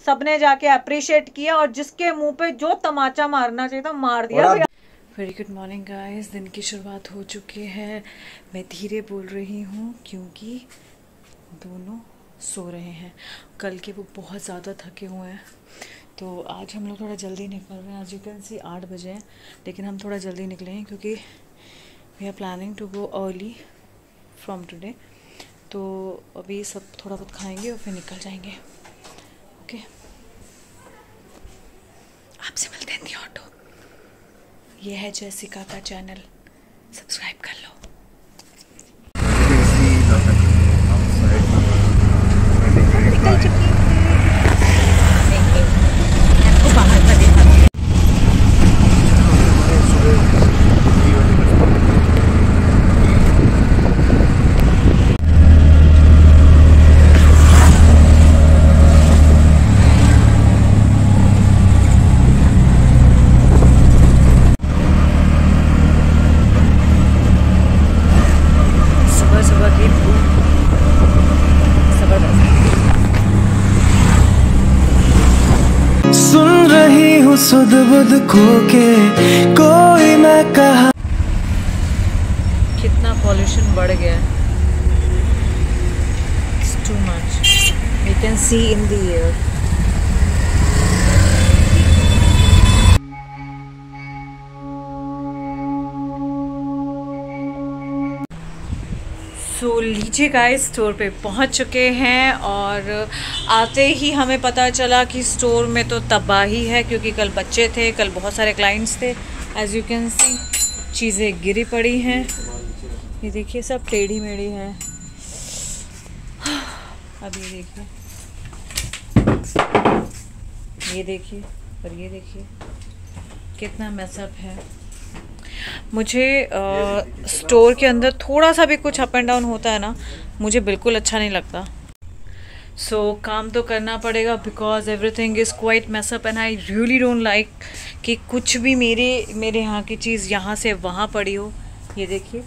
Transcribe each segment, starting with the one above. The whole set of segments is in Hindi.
सबने जाके अप्रिशिएट किया और जिसके मुंह पे जो तमाचा मारना चाहिए था मार दिया। वेरी गुड मॉर्निंग गाइस, दिन की शुरुआत हो चुकी है। मैं धीरे बोल रही हूँ क्योंकि दोनों सो रहे हैं। कल के वो बहुत ज़्यादा थके हुए हैं, तो आज हम लोग थोड़ा जल्दी निकल रहे हैं। आज यू कैन सी 8 बजे हैं, लेकिन हम थोड़ा जल्दी निकले हैं क्योंकि we are planning to go early from today. तो अभी सब थोड़ा बहुत खाएंगे और फिर निकल जाएंगे। ओके, आपसे मिलते हैं दी ऑटो। ये है जेसिका का चैनल, सब्सक्राइब कर लो। निकल चुकी है। आपको बाहर का देखा सुध बुध खो के कोई मैं कहा। कितना पॉल्यूशन बढ़ गया है, it's too much, we can see in the air. So लीजिए गाइस, स्टोर पे पहुंच चुके हैं और आते ही हमें पता चला कि स्टोर में तो तबाही है क्योंकि कल बच्चे थे, कल बहुत सारे क्लाइंट्स थे। एज यू कैन सी चीज़ें गिरी पड़ी हैं, ये देखिए सब टेढ़ी मेढ़ी है। अब ये देखिए और ये देखिए कितना मैसअप है। मुझे स्टोर के अंदर थोड़ा सा भी कुछ अप एंड डाउन होता है ना, मुझे बिल्कुल अच्छा नहीं लगता। सो काम तो करना पड़ेगा because everything is quite mess up and I really don't like कि कुछ भी मेरे यहाँ की चीज़ यहाँ से वहाँ पड़ी हो। ये देखिए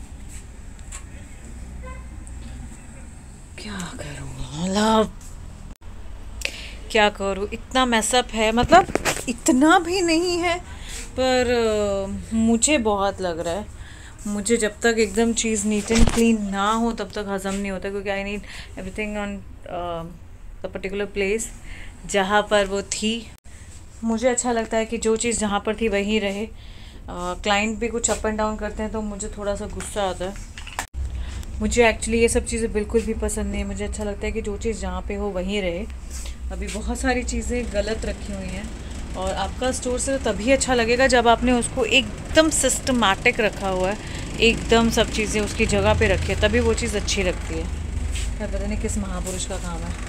क्या करूँ, मतलब क्या करूँ, इतना मैसअप है। मतलब इतना भी नहीं है पर मुझे बहुत लग रहा है। मुझे जब तक एकदम चीज़ नीट एंड क्लीन ना हो तब तक हज़म नहीं होता, क्योंकि I need everything on the particular place जहाँ पर वो थी। मुझे अच्छा लगता है कि जो चीज़ जहाँ पर थी वहीं रहे। क्लाइंट भी कुछ अप एंड डाउन करते हैं तो मुझे थोड़ा सा गुस्सा आता है। मुझे एक्चुअली ये सब चीज़ें बिल्कुल भी पसंद नहीं है। मुझे अच्छा लगता है कि जो चीज़ जहाँ पे हो वहीं रहे। अभी बहुत सारी चीज़ें गलत रखी हुई हैं और आपका स्टोर से तभी अच्छा लगेगा जब आपने उसको एकदम सिस्टमैटिक रखा हुआ है, एकदम सब चीज़ें उसकी जगह पे रखी है, तभी वो चीज़ अच्छी लगती है। पता नहीं किस महापुरुष का काम है।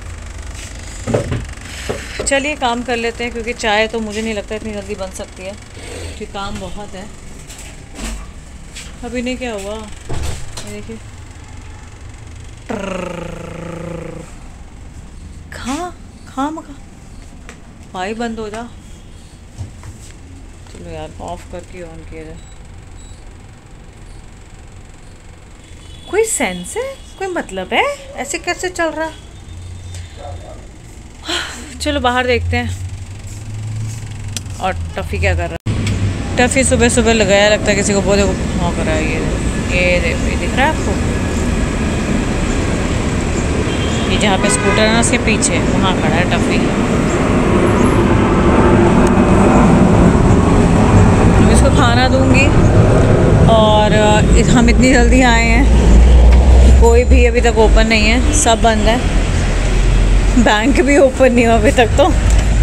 चलिए काम कर लेते हैं, क्योंकि चाय तो मुझे नहीं लगता इतनी जल्दी बन सकती है क्योंकि काम बहुत है। अभी नहीं क्या हुआ, ये देखिए भाई बंद हो जा। चलो यार ऑफ करके ऑन किया जाए। कोई सेंस है, कोई मतलब है, ऐसे कैसे चल रहा है? चलो बाहर देखते हैं। और टफ़ी क्या कर रहा है? टफ़ी सुबह सुबह लगाया, लगता है किसी को बहुत हाँ कर रहा है। ये दिख रहा है आपको? ये जहाँ पे स्कूटर है ना, उसके पीछे वहाँ खड़ा है टफ़ी। इसको खाना दूंगी। और हम इतनी जल्दी आए हैं कि कोई भी अभी तक ओपन नहीं है, सब बंद है। बैंक भी ओपन नहीं हुआ अभी तक। तो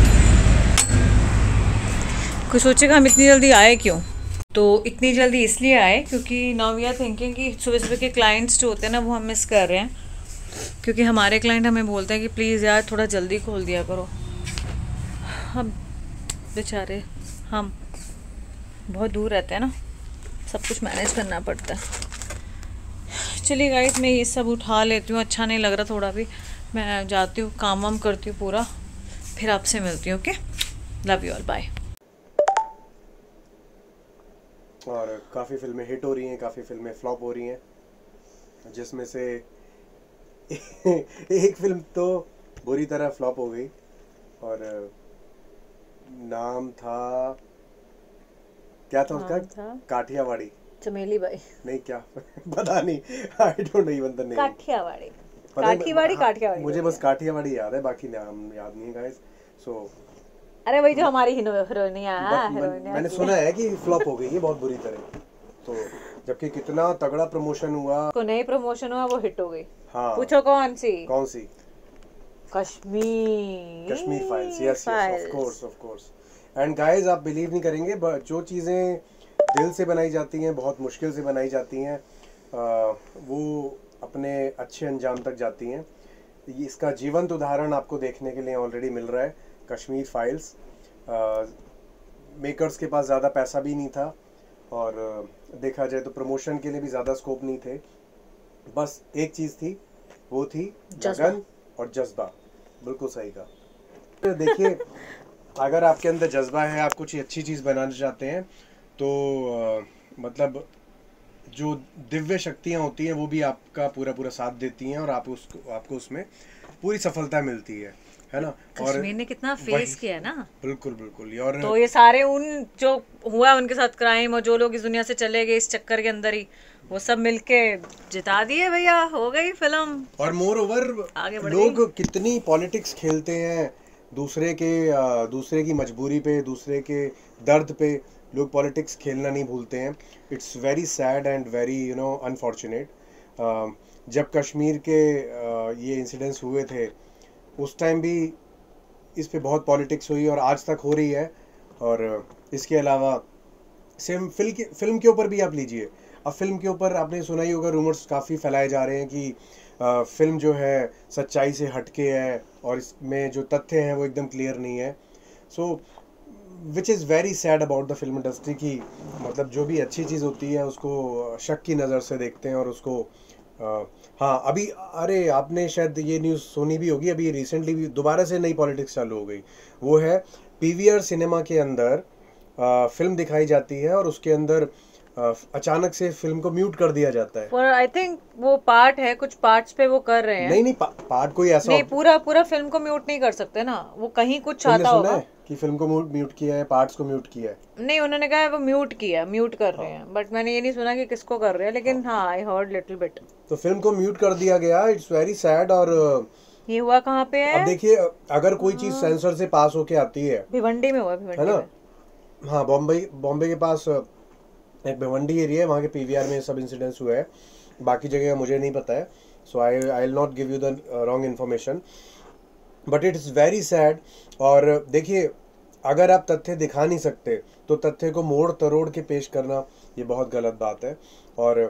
कुछ सोचेगा हम इतनी जल्दी आए क्यों? तो इतनी जल्दी इसलिए आए क्योंकि नाउ वी आर थिंकिंग कि सुबह सुबह के क्लाइंट्स जो होते हैं ना, वो हम मिस कर रहे हैं। क्योंकि हमारे क्लाइंट हमें बोलते हैं कि प्लीज़ यार थोड़ा जल्दी खोल दिया करो। हम बेचारे हम बहुत दूर रहते हैं ना, सब कुछ मैनेज करना पड़ता है। चलिए गाइस, मैं ये सब उठा लेती हूँ, अच्छा नहीं लग रहा थोड़ा भी। मैं जाती हूँ, काम वाम करती हूँ पूरा, फिर आपसे मिलती हूँ। Okay, love you all, bye. और काफ़ी फिल्में हिट हो रही हैं, काफ़ी फिल्में फ्लॉप हो रही हैं, जिसमें से एक फिल्म तो बुरी तरह फ्लॉप हो गई। और नाम था, क्या था उसका? काठियावाड़ी। चमेली बाई नहीं, क्या पता नहीं, I don't even the name. Kathiawadi पता नहीं, काठीवाड़ी हाँ, काठियावाड़ी मुझे बस काठियावाड़ी याद है, बाकी नाम याद नहीं है गाइस। सो अरे वही जो हमारी हीरोइनिया मैंने सुना है कि फ्लॉप हो गई है बहुत बुरी तरह, तो जबकि कितना तगड़ा प्रमोशन हुआ, को नई प्रमोशन हुआ, वो हिट हो गई। हाँ, पूछो कौन सी? कौन सी? Kashmir files. Yes, of course. And guys, आप बिलीव नहीं करेंगे, जो चीज़ें दिल से बनाई जाती हैं, बहुत मुश्किल से बनाई जाती हैं, वो अपने अच्छे अंजाम तक जाती हैं। इसका जीवंत उदाहरण आपको देखने के लिए ऑलरेडी मिल रहा है, कश्मीर फाइल्स। मेकर्स के पास ज़्यादा पैसा भी नहीं था, और देखा जाए तो प्रमोशन के लिए भी ज़्यादा स्कोप नहीं थे। बस एक चीज़ थी, वो थी लगन और जज्बा। बिल्कुल सही कहा। तो देखिए, अगर आपके अंदर जज्बा है, आप कुछ अच्छी चीज़ बनाना चाहते हैं, तो मतलब जो दिव्य शक्तियाँ होती हैं वो भी आपका पूरा साथ देती हैं, और आपको उसमें पूरी सफलता मिलती है ना। कश्मीर ने कितना फेस किया है ना। बिल्कुल। और तो ये सारे उन जो हुआ उनके साथ क्राइम, और जो लोग इस दुनिया से चले गए इस चक्कर के अंदर ही, वो सब मिलके जिता दिए भैया, हो गई फिल्म। और मोर ओवर, लोग कितनी पॉलिटिक्स खेलते हैं, दूसरे की मजबूरी पे, दूसरे के दर्द पे लोग पॉलिटिक्स खेलना नहीं भूलते हैं। It's very sad and very unfortunate. जब कश्मीर के ये इंसिडेंट्स हुए थे, उस टाइम भी इस पे बहुत पॉलिटिक्स हुई, और आज तक हो रही है। और इसके अलावा सेम फिल्म के ऊपर भी आप लीजिए। अब फिल्म के ऊपर आपने सुना ही होगा, रूमर्स काफ़ी फैलाए जा रहे हैं कि फिल्म जो है सच्चाई से हटके है, और इसमें जो तथ्य हैं वो एकदम क्लियर नहीं है। So which is very sad about the film industry की, मतलब जो भी अच्छी चीज़ होती है उसको शक की नज़र से देखते हैं, और उसको हाँ, अभी अरे आपने शायद ये न्यूज़ सुनी भी होगी, अभी रिसेंटली भी दोबारा से नई पॉलिटिक्स चालू हो गई। वो है पीवीआर सिनेमा के अंदर फिल्म दिखाई जाती है, और उसके अंदर अचानक से फिल्म को म्यूट कर दिया जाता है। आई थिंक वो पार्ट है, कुछ पार्ट्स पे वो कर रहे हैं। नहीं, पार्ट कोई ऐसा नहीं, पूरा फिल्म को म्यूट नहीं कर सकते ना, वो कहीं कुछ चाहता होगा कि फिल्म को म्यूट किया है, पार्ट्स को म्यूट किया है। नहीं, उन्होंने कहा है वो म्यूट कर रहे हैं, बट मैंने ये नहीं सुना कि किसको कर रहे हैं, लेकिन हाँ, आई हर्ड लिटिल बिट। तो फिल्म को म्यूट कर दिया गया, इट्स वेरी सैड। और ये हुआ कहाँ पे है? अब देखिए, अगर कोई चीज सेंसर से पास होके आती है, भिवंडी में हुआ, भिवंडी है ना। हाँ, बॉम्बे के पास एक भिवंडी एरिया है, वहाँ के पीवीआर में सब इंसिडेंट्स हुए हैं। बाकी जगह मुझे नहीं पता है, so I will not give you the wrong information, but it is very sad. और देखिए, अगर आप तथ्य दिखा नहीं सकते, तो तथ्य को मोड़ तरोड़ के पेश करना ये बहुत गलत बात है। और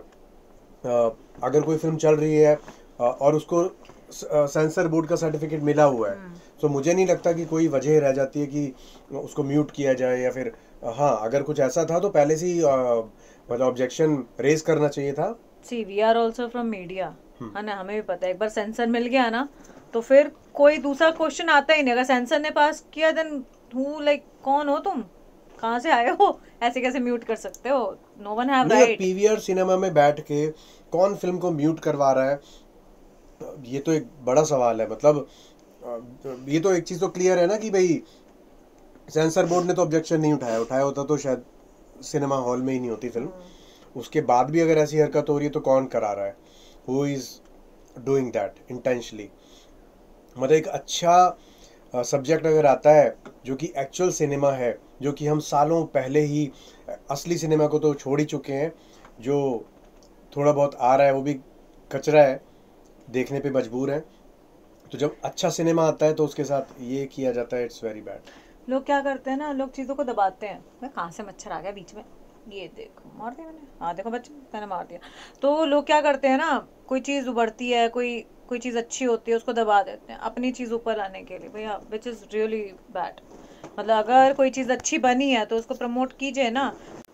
अगर कोई फिल्म चल रही है और उसको सेंसर बोर्ड का सर्टिफिकेट मिला हुआ है, तो मुझे नहीं लगता कि कोई वजह रह जाती है कि उसको म्यूट किया जाए, या फिर हाँ, अगर कुछ ऐसा था तो पहले से ही मतलब ऑब्जेक्शन रेज करना चाहिए था। See we are also from media, है ना, हमें भी पता है, एक बार सेंसर मिल गया ना, तो फिर कोई दूसरा क्वेश्चन आता ही नहीं। अगर सेंसर ने पास किया, देन हु लाइक, कौन हो तुम, कहाँ से आए हो, ऐसे कैसे म्यूट कर सकते हो? No one have right. PVR cinema में बैठ के कौन फिल्म को म्यूट करवा रहा है, ये तो एक बड़ा सवाल है। मतलब ये तो एक चीज़ तो क्लियर है ना कि भाई सेंसर बोर्ड ने तो ऑब्जेक्शन नहीं उठाया होता तो शायद सिनेमा हॉल में ही नहीं होती फिल्म। उसके बाद भी अगर ऐसी हरकत हो रही है तो कौन करा रहा है, who is doing that intentionally. मतलब एक अच्छा सब्जेक्ट अगर आता है जो कि एक्चुअल सिनेमा है, जो कि हम सालों पहले ही असली सिनेमा को तो छोड़ ही चुके हैं, जो थोड़ा बहुत आ रहा है वो भी कचरा है, देखने पे मजबूर है, तो जब अच्छा सिनेमा आता है तो उसके साथ ये किया जाता है, इट्स वेरी बैड। लोग क्या करते हैं ना, लोग चीज़ों को दबाते हैं। मैं कहाँ से मच्छर आ गया बीच में, ये देखो मार दिया मैंने, हाँ देखो बच्चे मैंने मार दिया। तो लोग क्या करते हैं ना, कोई चीज़ उभरती है, कोई चीज़ अच्छी होती है, उसको दबा देते हैं अपनी चीज़ ऊपर लाने के लिए भैया, विच इज़ रियली बैड। मतलब अगर कोई चीज़ अच्छी बनी है तो उसको प्रमोट कीजिए ना।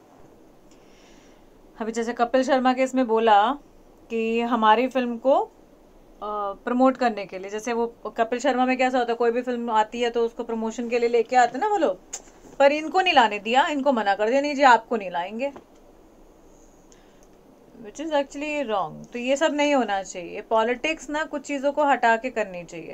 अभी जैसे कपिल शर्मा के इसमें बोला कि हमारी फिल्म को प्रमोट करने के लिए, जैसे वो कपिल शर्मा में कैसा होता है, कोई भी फिल्म आती है तो उसको प्रमोशन के लिए लेके आते हैं ना वो लोग, पर इनको नहीं लाने दिया, इनको मना कर दिया, नहीं जी आपको नहीं लाएंगे, विच इज़ एक्चुअली रॉन्ग। तो ये सब नहीं होना चाहिए। पॉलिटिक्स ना कुछ चीज़ों को हटा के करनी चाहिए।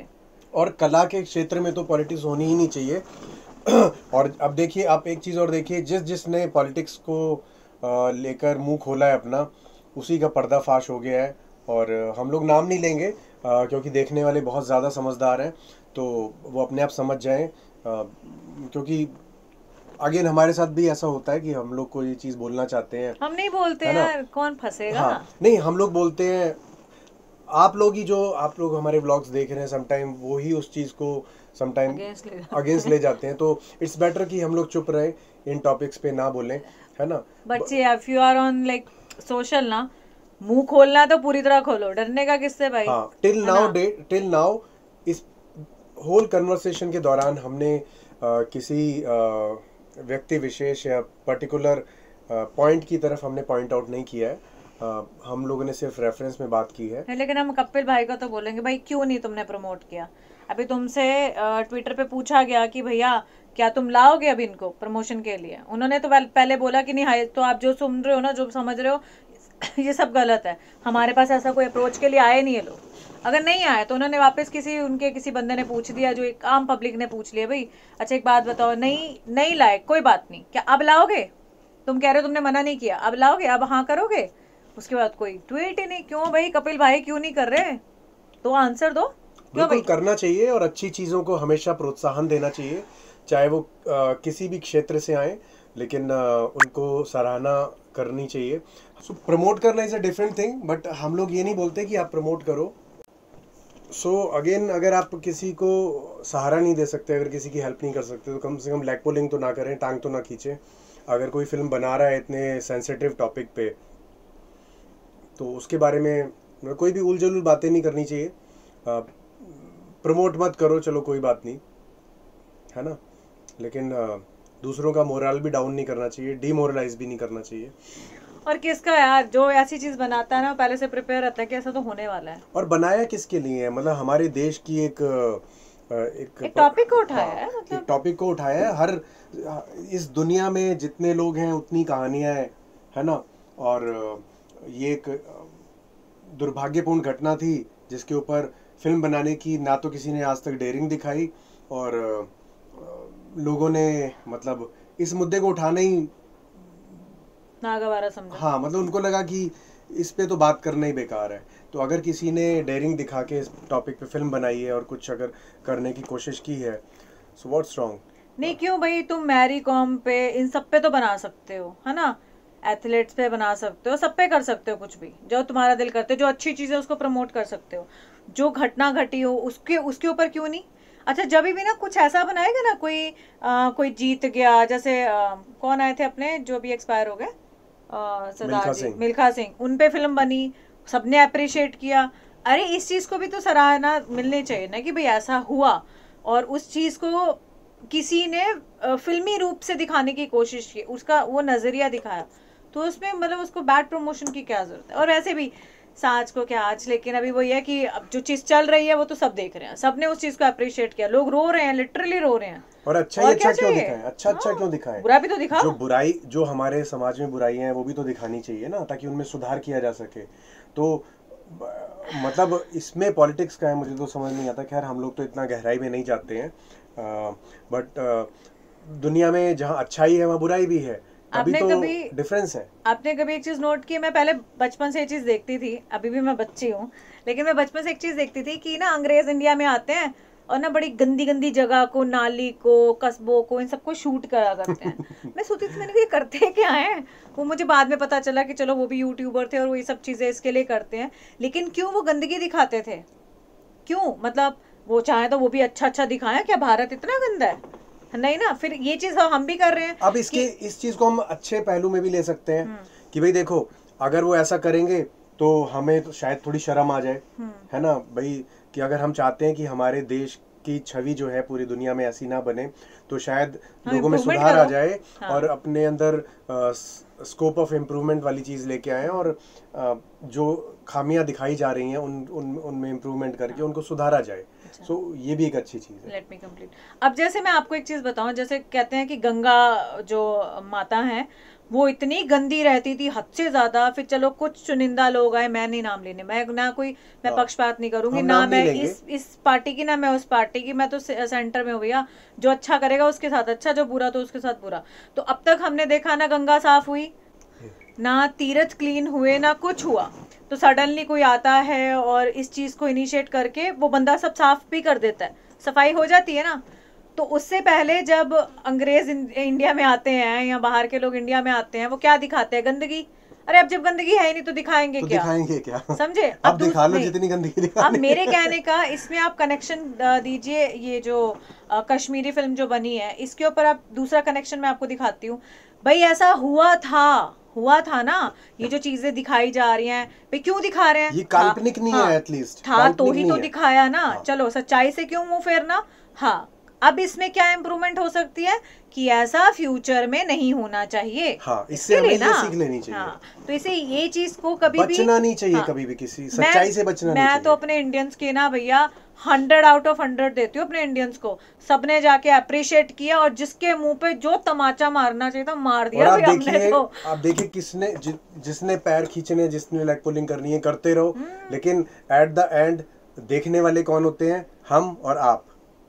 और कला के क्षेत्र में तो पॉलिटिक्स होनी ही नहीं चाहिए। और अब देखिए, आप एक चीज़ और देखिए, जिसने पॉलिटिक्स को लेकर मुंह खोला है अपना, उसी का पर्दाफाश हो गया है। और हम लोग नाम नहीं लेंगे क्योंकि देखने वाले बहुत ज़्यादा समझदार हैं, तो वो अपने आप समझ जाएं। क्योंकि अगेन हमारे साथ भी ऐसा होता है कि हम लोग को ये चीज़ बोलना चाहते हैं, हम नहीं बोलते यार, कौन फंसेगा। हाँ नहीं, हम लोग बोलते हैं। आप लोग हमारे व्लॉग्स देख रहे हैं, समटाइम वो ही उस चीज़ को समटाइम अगेंस्ट ले जाते हैं। तो इट्स बेटर कि हम लोग चुप रहे, इन टॉपिक्स पे ना बोलें, है ना। But see if you are on like social ना, मुंह खोलना तो पूरी तरह खोलो, डरने का किससे भाई। हाँ, टिल नाउ इस होल कन्वर्सेशन के दौरान हमने किसी व्यक्ति विशेष या पर्टिकुलर पॉइंट की तरफ हमने पॉइंट आउट नहीं किया है। हम लोगों ने सिर्फ रेफरेंस में बात की है। लेकिन हम कपिल भाई को तो बोलेंगे, भाई क्यों नहीं तुमने प्रमोट किया। अभी तुमसे ट्विटर पे पूछा गया कि भैया क्या तुम लाओगे अब इनको प्रमोशन के लिए, उन्होंने तो पहले बोला कि नहीं, हाय तो आप जो सुन रहे हो ना, जो समझ रहे हो ये सब गलत है, हमारे पास ऐसा कोई अप्रोच के लिए आए नहीं है लोग। अगर नहीं आए तो उन्होंने वापस किसी बंदे ने पूछ दिया, जो एक आम पब्लिक ने पूछ लिया, भाई अच्छा एक बात बताओ, नहीं लाए कोई बात नहीं, क्या अब लाओगे, तुम कह रहे हो तुमने मना नहीं किया, अब लाओगे, अब हाँ करोगे। उसके बाद कोई ट्वीट ही नहीं, क्यों भाई कपिल भाई क्यों नहीं कर रहे, तो आंसर दो। बिल्कुल करना चाहिए, और अच्छी चीज़ों को हमेशा प्रोत्साहन देना चाहिए, चाहे वो किसी भी क्षेत्र से आए, लेकिन उनको सराहना करनी चाहिए। सो प्रमोट करना is a different thing, but हम लोग ये नहीं बोलते कि आप प्रमोट करो। सो अगेन, अगर आप किसी को सहारा नहीं दे सकते, अगर किसी की हेल्प नहीं कर सकते, तो कम से कम लैग पुलिंग तो ना करें, टांग तो ना खींचें। अगर कोई फिल्म बना रहा है इतने सेंसिटिव टॉपिक पे, तो उसके बारे में कोई भी उलझुल बातें नहीं करनी चाहिए। प्रमोट मत करो, चलो कोई बात नहीं, है ना, लेकिन दूसरों का मोरल भी डाउन नहीं करना चाहिए, डीमोरलाइज भी नहीं करना चाहिए। और किसका यार, जो ऐसी चीज बनाता है ना, पहले से प्रिपेयर रहता है कि ऐसा तो होने वाला है। और बनाया किसके लिए है, मतलब हमारे देश की एक टॉपिक को उठाया है, मतलब एक टॉपिक को उठाया है। हर इस दुनिया में जितने लोग हैं उतनी कहानियां हैं, है ना। और ये एक दुर्भाग्यपूर्ण घटना थी जिसके ऊपर फिल्म बनाने की ना तो किसी ने आज तक डेयरिंग दिखाई, और लोगों ने मतलब इस मुद्दे को उठाना ही नागवारा समझा। हाँ, मतलब उनको लगा कि इस पे तो बात करना ही बेकार है। तो अगर किसी ने डेयरिंग दिखा के इस टॉपिक पे फिल्म बनाई है और कुछ अगर करने की कोशिश की है, सो व्हाट्स रॉन्ग। नहीं क्यों भाई, तुम मैरी कॉम पे इन सब पे तो बना सकते हो, है ना, एथलीट्स पे बना सकते हो, सब पे कर सकते हो, कुछ भी जो तुम्हारा दिल करते हो, जो अच्छी चीज़ है उसको प्रमोट कर सकते हो। जो घटना घटी हो उसके ऊपर क्यों नहीं। अच्छा जब भी ना कुछ ऐसा बनाएगा ना, कोई जीत गया, जैसे कौन आए थे अपने जो भी एक्सपायर हो गए, सरदार जी मिल्खा सिंह, उन पे फिल्म बनी, सबने अप्रिशिएट किया। अरे इस चीज़ को भी तो सराहना मिलनी चाहिए ना, कि भाई ऐसा हुआ और उस चीज़ को किसी ने फिल्मी रूप से दिखाने की कोशिश की, उसका वो नज़रिया दिखाया, तो उसमें मतलब उसको बैड प्रमोशन की क्या जरूरत है। और ऐसे भी साज को क्या आज, लेकिन अभी वही है कि अब जो चीज चल रही है वो तो सब देख रहे हैं, सबने उस चीज को अप्रिशिएट किया, लोग रो रहे हैं, लिटरली रो रहे हैं। और अच्छा ही अच्छा क्यों दिखाएं, अच्छा क्यों दिखाएं, बुरा भी तो दिखाओ। जो हमारे समाज में बुराइयां हैं वो भी तो दिखानी चाहिए ना, ताकि उनमें सुधार किया जा सके। तो मतलब इसमें पॉलिटिक्स का है, मुझे तो समझ नहीं आता। खैर हम लोग तो इतना गहराई में नहीं जाते हैं, बट दुनिया में जहाँ अच्छाई है वहाँ बुराई भी है, अभी तो डिफरेंस है। आपने कभी एक चीज नोट की, मैं पहले बचपन से ये चीज देखती थी, अभी भी मैं बच्ची हूँ, लेकिन मैं बचपन से एक चीज देखती थी कि ना अंग्रेज इंडिया में आते हैं और ना बड़ी गंदी गंदी जगह को, नाली को, कस्बों को, इन सबको शूट करा करते हैं। मैं सोचती थी मैंने ये करते क्या हैं, वो मुझे बाद में पता चला कि चलो वो भी यूट्यूबर थे और वो ये सब चीजें इसके लिए करते हैं। लेकिन क्यों वो गंदगी दिखाते थे, क्यों, मतलब वो चाहे तो वो भी अच्छा अच्छा दिखाएं, क्या भारत इतना गंदा है, नहीं ना। फिर ये चीज हम भी कर रहे हैं। अब इस चीज को हम अच्छे पहलू में भी ले सकते हैं कि भाई देखो, अगर वो ऐसा करेंगे तो हमें तो शायद थोड़ी शर्म आ जाए, है ना भाई, कि अगर हम चाहते हैं कि हमारे देश की छवि जो है पूरी दुनिया में ऐसी ना बने, तो शायद लोगों में सुधार आ जाए। और अपने अंदर स्कोप ऑफ इम्प्रूवमेंट वाली चीज लेके आए, और जो खामियां दिखाई जा रही हैं उनमें इम्प्रूवमेंट करके उनको सुधारा जाए। सो ये भी एक अच्छी चीज है। Let me complete. अब जैसे मैं आपको एक चीज बताऊं, जैसे कहते हैं कि गंगा जो माता है वो इतनी गंदी रहती थी हद से ज्यादा। फिर चलो कुछ चुनिंदा लोग आए, मैं नहीं नाम लेने, मैं ना कोई मैं पक्षपात नहीं करूंगी ना, मैं इस पार्टी की ना मैं उस पार्टी की, मैं तो सेंटर में हूँ भैया। जो अच्छा करेगा उसके साथ अच्छा, जो बुरा तो उसके साथ बुरा। तो अब तक हमने देखा ना गंगा साफ हुई, ना तीर्थ क्लीन हुए, ना कुछ हुआ। तो सडनली कोई आता है और इस चीज को इनिशिएट करके वो बंदा सब साफ भी कर देता है, सफाई हो जाती है ना। तो उससे पहले जब अंग्रेज इंडिया में आते हैं या बाहर के लोग इंडिया में आते हैं, वो क्या दिखाते हैं? गंदगी। अरे अब जब गंदगी है ही नहीं तो दिखाएंगे तो क्या? दिखाएंगे क्या? समझे? अब दिखा लो जितनी गंदगी दिखानी। अब मेरे कहने का इसमें आप कनेक्शन दीजिए, ये जो कश्मीरी फिल्म जो बनी है इसके ऊपर आप दूसरा कनेक्शन मैं आपको दिखाती हूँ। भाई ऐसा हुआ था ना, ये जो चीजें दिखाई जा रही हैं, भाई क्यों दिखा रहे हैं? ये काल्पनिक नहीं है, एटलीस्ट था तो ही तो दिखाया ना। चलो सच्चाई से क्यों मुंह फेरना? हाँ, अब इसमें क्या इम्प्रूवमेंट हो सकती है कि ऐसा फ्यूचर में नहीं होना चाहिए। हाँ, इससे हमें ये सीख लेनी चाहिए। हाँ, तो इसे ये चीज को कभी बचना नहीं चाहिए। हाँ, कभी भी किसी सच्चाई से बचना नहीं चाहिए। मैं तो अपने इंडियंस के ना भैया 100 आउट ऑफ 100 देती हूँ अपने इंडियंस को। सबने जाके अप्रिशिएट किया और जिसके मुंह पे जो तमाचा मारना चाहिए था मार दिया। और आप देखिए किसने जिसने पैर खींचने, जिसने लेग पुलिंग करनी है करते रहो, लेकिन एट द एंड देखने वाले कौन होते हैं? हम और आप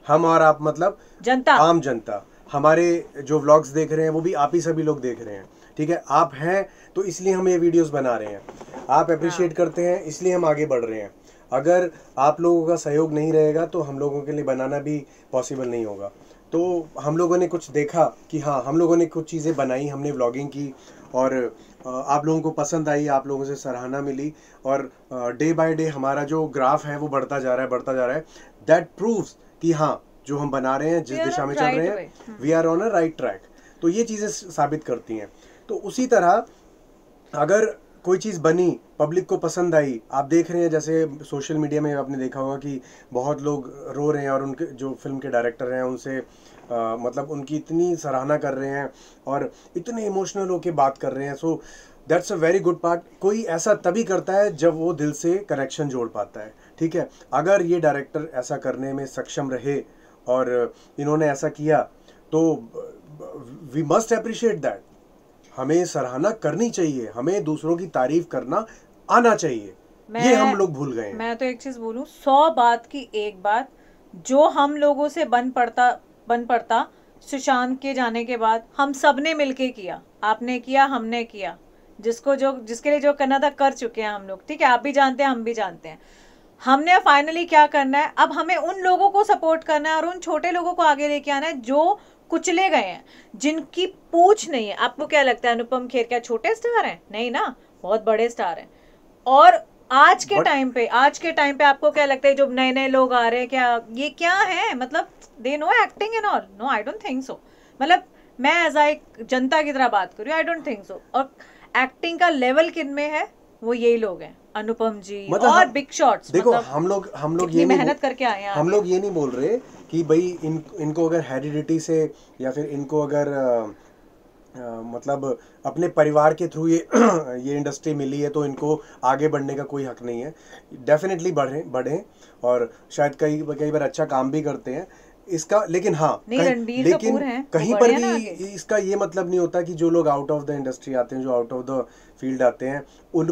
मतलब जनता, आम जनता। हमारे जो व्लॉग्स देख रहे हैं वो भी आप ही सभी लोग देख रहे हैं, ठीक है? आप हैं तो इसलिए हम ये वीडियोस बना रहे हैं, आप अप्रिशिएट करते हैं इसलिए हम आगे बढ़ रहे हैं। अगर आप लोगों का सहयोग नहीं रहेगा तो हम लोगों के लिए बनाना भी पॉसिबल नहीं होगा। तो हम लोगों ने कुछ देखा कि हाँ, हम लोगों ने कुछ चीज़ें बनाई, हमने व्लॉगिंग की और आप लोगों को पसंद आई, आप लोगों से सराहना मिली और डे बाय डे हमारा जो ग्राफ है वो बढ़ता जा रहा है। दैट प्रूव्स कि हाँ, जो हम बना रहे हैं, जिस दिशा में चल रहे हैं, we are on a right track. तो ये चीज़ें साबित करती हैं। तो उसी तरह अगर कोई चीज़ बनी, पब्लिक को पसंद आई, आप देख रहे हैं जैसे सोशल मीडिया में आपने देखा होगा कि बहुत लोग रो रहे हैं और उनके जो फिल्म के डायरेक्टर हैं उनसे मतलब उनकी इतनी सराहना कर रहे हैं और इतने इमोशनल होके बात कर रहे हैं। So that's a very good part. कोई ऐसा तभी करता है जब वो दिल से कनेक्शन जोड़ पाता है, ठीक है? अगर ये डायरेक्टर ऐसा करने में सक्षम रहे और इन्होंने ऐसा किया तो वी मस्ट अप्रिशिएट दैट। हमें सराहना करनी चाहिए, हमें दूसरों की तारीफ करना आना चाहिए। ये हम लोग भूल गए हैं। मैं तो एक चीज बोलूं, 100 बात की एक बात, जो हम लोगों से बन पड़ता सुशांत के जाने के बाद, हम सब ने मिलके किया। आपने किया, हमने किया, जिसके लिए जो करना था कर चुके हैं हम लोग, ठीक है? आप भी जानते हैं, हम भी जानते हैं। हमने फाइनली क्या करना है, अब हमें उन लोगों को सपोर्ट करना है और उन छोटे लोगों को आगे लेके आना है जो कुचले गए हैं, जिनकी पूछ नहीं है। आपको क्या लगता है अनुपम खेर क्या छोटे स्टार हैं? नहीं ना, बहुत बड़े स्टार हैं। और आज के टाइम पे आपको क्या लगता है जो नए नए लोग आ रहे हैं, क्या ये क्या है? मतलब they know acting and all? No, I don't think so. मतलब मैं एज एक जनता की तरह बात करूँ, आई डोंट थिंक सो। और एक्टिंग का लेवल किन में है, वो यही लोग हैं, अनुपम जी मतलब और बिग शॉट्स। देखो मतलब हम लोग ये मेहनत करके आए हैं। हम लोग ये नहीं बोल रहे कि भाई इनको अगर हेरिडिटी से या फिर इनको अगर मतलब अपने परिवार के थ्रू ये इंडस्ट्री मिली है तो इनको आगे बढ़ने का कोई हक नहीं है। डेफिनेटली बढ़ें और शायद कई बार अच्छा काम भी करते हैं इसका। लेकिन हाँ, कहीं पर भी इसका ये मतलब नहीं होता कि जो लोग आउट ऑफ द इंडस्ट्री आते हैं, जो आउट ऑफ द फील्ड आते हैं,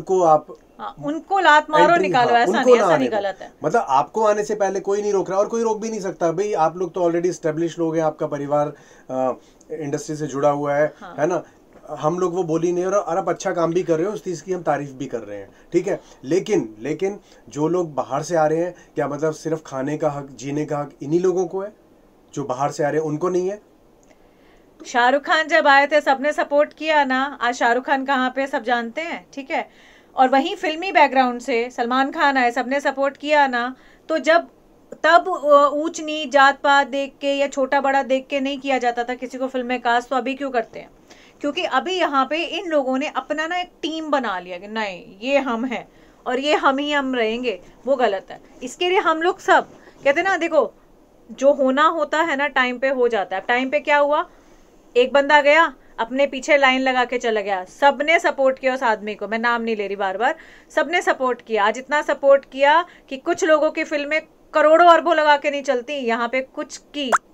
उनको लात मारो निकालो, ऐसा नहीं गलत है। मतलब आपको आने से पहले कोई नहीं रोक रहा और कोई रोक भी नहीं सकता। भाई आप लोग तो ऑलरेडी एस्टेब्लिश लोग हैं, आपका परिवार इंडस्ट्री से जुड़ा हुआ है, हाँ। है ना? हम लोग वो बोली नहीं और आप अच्छा काम भी कर रहे हो, उस चीज़ की हम तारीफ भी कर रहे हैं, ठीक है? लेकिन जो लोग बाहर से आ रहे हैं, क्या मतलब सिर्फ खाने का हक, जीने का हक इन्हीं लोगों को है? जो बाहर से आ रहे हैं उनको नहीं है? शाहरुख खान जब आए थे सबने सपोर्ट किया ना। आज शाहरुख खान कहाँ पे सब जानते हैं, ठीक है? और वहीं फिल्मी बैकग्राउंड से सलमान खान आए, सबने सपोर्ट किया ना। तो तब ऊंच नीच जात पात देख के या छोटा बड़ा देख के नहीं किया जाता था किसी को फिल्म में कास्ट। तो अभी क्यों करते हैं? क्योंकि अभी यहाँ पे इन लोगों ने अपना ना एक टीम बना लिया कि नहीं ये हम हैं और ये हम रहेंगे। वो गलत है। इसके लिए हम लोग सब कहते ना, देखो जो होना होता है ना टाइम पे हो जाता है। टाइम पे क्या हुआ, एक बंदा गया अपने पीछे लाइन लगा के चला गया, सबने सपोर्ट किया उस आदमी को। मैं नाम नहीं ले रही बार, सबने सपोर्ट किया। आज इतना सपोर्ट किया कि कुछ लोगों की फिल्में करोड़ों अरबों लगा के नहीं चलती, यहाँ पे कुछ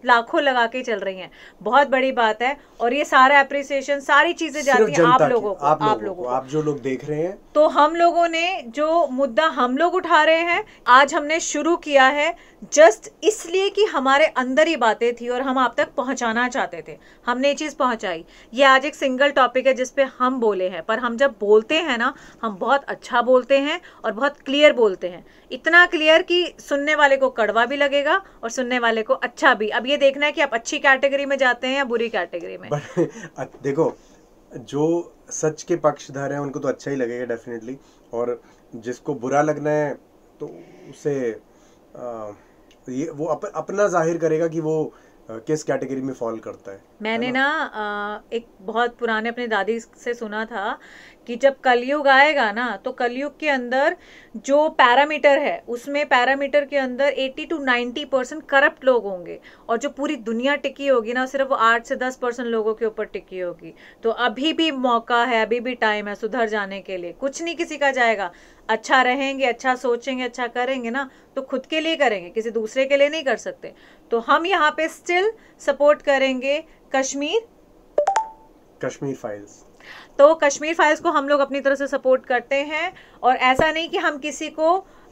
लाखों लगा के चल रही हैं, बहुत बड़ी बात है। और ये सारा अप्रिसिएशन, सारी चीजें जाती हैं आप लोगों को, आप जो लोग देख रहे हैं। तो हम लोगों ने जो मुद्दा हम लोग उठा रहे हैं, आज हमने शुरू किया है जस्ट इसलिए कि हमारे अंदर ही बातें थी और हम आप तक पहुंचाना चाहते थे, हमने ये चीज पहुंचाई। ये आज एक सिंगल टॉपिक है जिसपे हम बोले हैं, पर हम जब बोलते हैं ना, हम बहुत अच्छा बोलते हैं और बहुत क्लियर बोलते हैं, इतना क्लियर कि सुनने वाले को कड़वा भी लगेगा और सुनने वाले को अच्छा भी। अब ये देखना है कि आप अच्छी कैटेगरी में जाते हैं या बुरी कैटेगरी में। देखो, जो सच के पक्षधर हैं उनको तो अच्छा ही लगेगा डेफिनेटली, और जिसको बुरा लगना है तो उसे ये वो अपना जाहिर करेगा कि वो किस कैटेगरी में फॉल करता है। मैंने ना एक बहुत पुराने अपने दादी से सुना था कि जब कलयुग आएगा ना, तो कलयुग के अंदर जो पैरामीटर है, उसमें पैरामीटर के अंदर 80 to 90% करप्ट लोग होंगे, और जो पूरी दुनिया टिकी होगी ना, सिर्फ वो 8 से 10% लोगों के ऊपर टिकी होगी। तो अभी भी मौका है, अभी भी टाइम है सुधर जाने के लिए। कुछ नहीं किसी का जाएगा, अच्छा रहेंगे, अच्छा सोचेंगे, अच्छा करेंगे ना, तो खुद के लिए करेंगे, किसी दूसरे के लिए नहीं कर सकते। तो हम यहाँ पे स्टिल सपोर्ट करेंगे कश्मीर फाइल्स। तो कश्मीर फाइल्स को हम लोग अपनी तरफ से सपोर्ट करते हैं, और ऐसा नहीं कि हम किसी को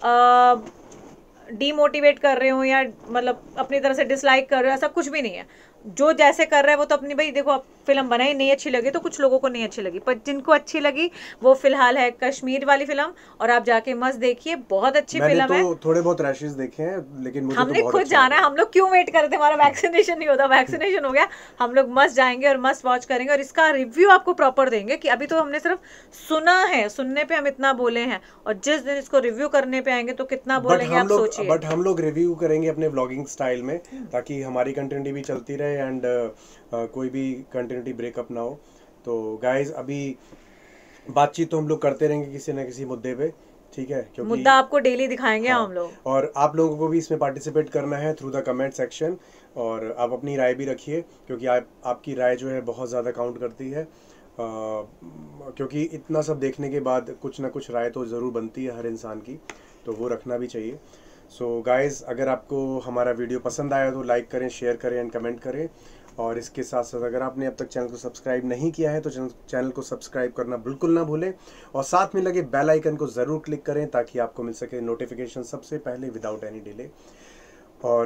डीमोटिवेट कर रहे हो या मतलब अपनी तरफ से डिसलाइक कर रहे हो, ऐसा कुछ भी नहीं है। जो जैसे कर रहे हैं वो तो अपनी, भाई देखो अब फिल्म बनाई, नहीं अच्छी लगी तो कुछ लोगों को नहीं अच्छी लगी, पर जिनको अच्छी लगी वो फिलहाल है कश्मीर वाली फिल्म, और आप जाके मस्त देखिए, बहुत अच्छी फिल्म है। थोड़े बहुत रैशेस देखे हैं, लेकिन मुझे हमने तो खुद जाना है, हम लोग क्यों वेट करते, हमारा वैक्सीनेशन नहीं होता, वैक्सीनेशन हो गया, हम लोग मस्त जाएंगे और मस्त वॉच करेंगे, और इसका रिव्यू आपको प्रॉपर देंगे कि अभी तो हमने सिर्फ सुना है, सुनने पे हम इतना बोले हैं, और जिस दिन इसको रिव्यू करने पे आएंगे तो कितना बोलेंगे आप सोचिए। बट हम लोग रिव्यू करेंगे अपने व्लॉगिंग स्टाइल में, ताकि हमारी कंटिन्यूटी भी चलती रहे एंड कोई भी कंटिन्यूटी ब्रेकअप ना हो। तो गाइज, अभी बातचीत तो हम लोग करते रहेंगे किसी न किसी मुद्दे पे, ठीक है, क्योंकि मुद्दा आपको डेली दिखाएंगे हम लोग, और आप लोगों को भी इसमें पार्टिसिपेट करना है थ्रू द कमेंट सेक्शन, और आप अपनी राय भी रखिए, क्योंकि आपकी राय जो है बहुत ज़्यादा काउंट करती है, क्योंकि इतना सब देखने के बाद कुछ ना कुछ राय तो ज़रूर बनती है हर इंसान की, तो वो रखना भी चाहिए। सो गाइज़, अगर आपको हमारा वीडियो पसंद आया तो लाइक करें, शेयर करें एंड कमेंट करें, और इसके साथ साथ अगर आपने अब तक चैनल को सब्सक्राइब नहीं किया है तो चैनल को सब्सक्राइब करना बिल्कुल ना भूलें, और साथ में लगे बेल आइकन को ज़रूर क्लिक करें ताकि आपको मिल सके नोटिफिकेशन सबसे पहले विदाउट एनी डिले। और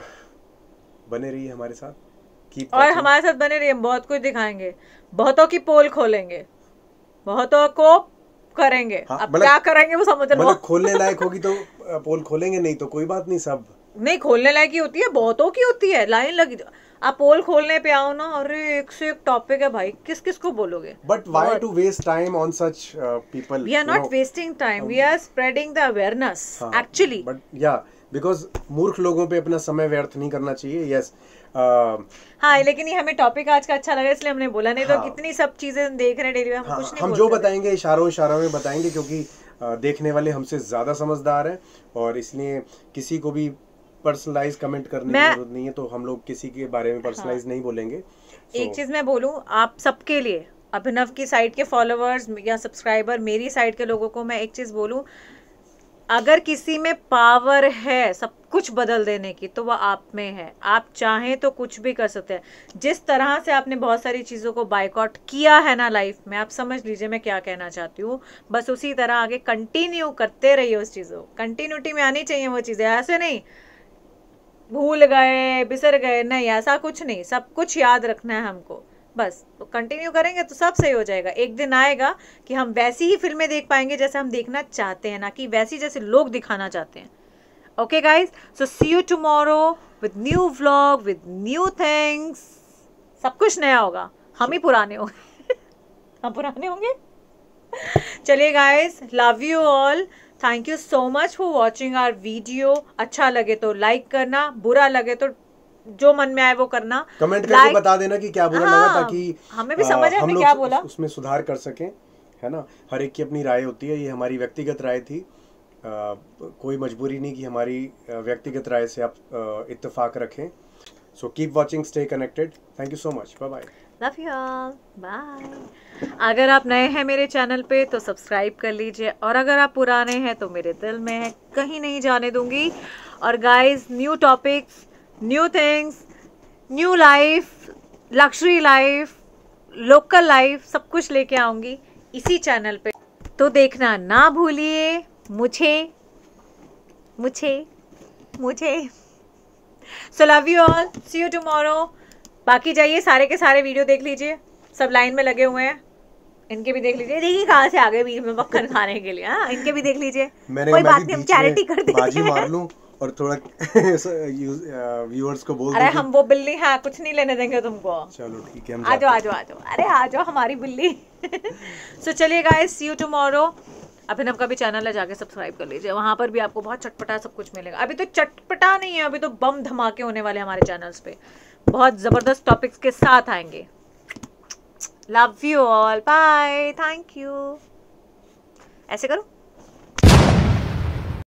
बने रहिए हमारे साथ, और हमारे साथ बने रहिए, हम बहुत कुछ दिखाएंगे, बहुतों की पोल खोलेंगे, बहुतों को करेंगे। अब क्या करेंगे वो समझ रहे हो, खोलने लायक होगी तो पोल खोलेंगे, नहीं तो कोई बात नहीं, सब नहीं खोलने लायक ही होती है, बहुतों की होती है, लाइन लगी। आप पोल खोलने पे आओ ना, अरे एक से एक टॉपिक है भाई, किस किस को बोलोगे। But why to waste time on such people? We are not wasting time, we are spreading the awareness actually. But yeah because मूर्ख लोगों पे अपना समय व्यर्थ नहीं करना चाहिए। यस, हाँ, लेकिन ये हमें टॉपिक आज का अच्छा लगा इसलिए हमने बोला, नहीं तो कितनी सब चीजें देख रहे हैं डेली, हम कुछ नहीं, हम जो बताएंगे इशारों में बताएंगे, क्योंकि देखने वाले हमसे ज्यादा समझदार हैं, और इसलिए किसी को भी पर्सनलाइज कमेंट करने की जरूरत नहीं है, तो हम लोग किसी के बारे में पर्सनलाइज नहीं बोलेंगे। एक चीज मैं बोलूं आप सबके लिए, अभिनव की साइड के फॉलोअर्स या सब्सक्राइबर, मेरी साइड के लोगों को मैं एक चीज बोलूं, अगर किसी में पावर है सब कुछ बदल देने की तो वह आप में है। आप चाहें तो कुछ भी कर सकते हैं। जिस तरह से आपने बहुत सारी चीज़ों को बायकॉट किया है ना लाइफ में, आप समझ लीजिए मैं क्या कहना चाहती हूँ, बस उसी तरह आगे कंटिन्यू करते रहिए उस चीज़ों, कंटिन्यूटी में आनी चाहिए वो चीज़ें, ऐसे नहीं भूल गए बिसर गए, नहीं ऐसा कुछ नहीं, सब कुछ याद रखना है हमको, बस तो कंटिन्यू करेंगे तो सब सही हो जाएगा। एक दिन आएगा कि हम वैसी ही फिल्में देख पाएंगे जैसे हम देखना चाहते हैं, ना कि वैसी जैसे लोग दिखाना चाहते हैं। Okay guys, so see you tomorrow with new vlog with new things, सब कुछ नया होगा, हम ही पुराने होंगे हम पुराने होंगे। चलिए guys, love you all, thank you so much for watching our video. अच्छा लगे तो लाइक करना, बुरा लगे तो जो मन में आए वो करना, कमेंट करके बता देना कि क्या बुरा लगा, ताकि हमें भी समझ आए हमने क्या बोला, उसमें सुधार कर सकें, है ना। हर एक की अपनी राय होती है, ये हमारी व्यक्तिगत राय थी, कोई मजबूरी नहीं कि हमारी व्यक्तिगत राय से आप इत्तेफाक रखें। So keep watching, stay connected, thank you so much, bye bye, love you all, bye. अगर आप नए हैं मेरे चैनल पे तो सब्सक्राइब कर लीजिए, और अगर आप पुराने हैं तो मेरे दिल में है, कहीं नहीं जाने दूंगी। और guys, new topics, new things, new life, luxury life, local life, सब कुछ लेके आऊंगी इसी चैनल पे, तो देखना ना भूलिए मुझे मुझे मुझे so love you all, see you tomorrow. बाकी जाइए सारे के सारे वीडियो देख लीजिए, सब लाइन में लगे हुए हैं, इनके भी देख लीजिए। देखिए कहाँ से आ गए बीच में मक्खन खाने के लिए, हाँ इनके भी देख लीजिए। कोई बात नहीं, हम चैरिटी कर देते हैं और थोड़ा व्यूअर्स को बोल अरे हम वो बिल्ली हैं, कुछ नहीं लेने देंगे तुमको। चलो ठीक है, हम आ जाओ आ जाओ आ जाओ, अरे आ जाओ हमारी बिल्ली। सो चलिए guys, see you tomorrow. Abhinav का भी चैनल है, जाके सब्सक्राइब कर लीजिए, वहां पर भी आपको बहुत चटपटा सब कुछ मिलेगा। अभी तो चटपटा नहीं है, अभी तो बम धमाके होने वाले हमारे चैनल्स पे, बहुत जबरदस्त टॉपिक्स के साथ आएंगे। Love you all, bye, thank you. ऐसे करो।